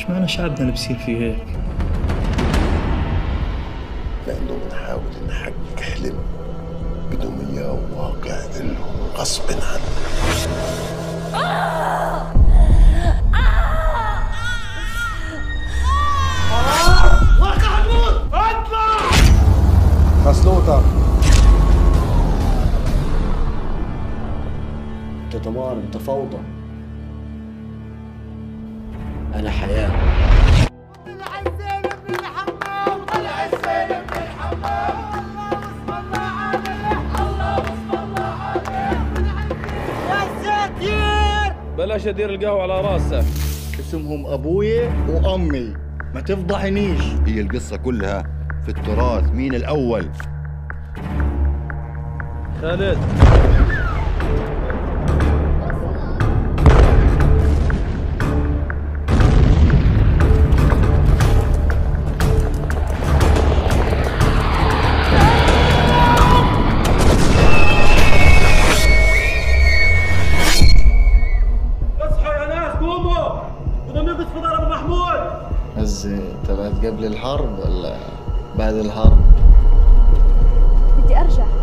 ايش معنى شعبنا اللي بصير فيه هيك؟ لأنه بنحاول نحقق حلم بدهم إياه واقع لهم غصب عنهم. واقع حنموت! اطلع! مسلوطة. انت دمار، انت فوضى. انا حياة. بلاش ادير القهوة على راسك. اسمهم ابوي وامي، ما تفضحنيش. هي القصة كلها في التراث، مين الاول؟ خالد. غزة تبعت قبل الحرب ولا بعد الحرب؟ بدي أرجع.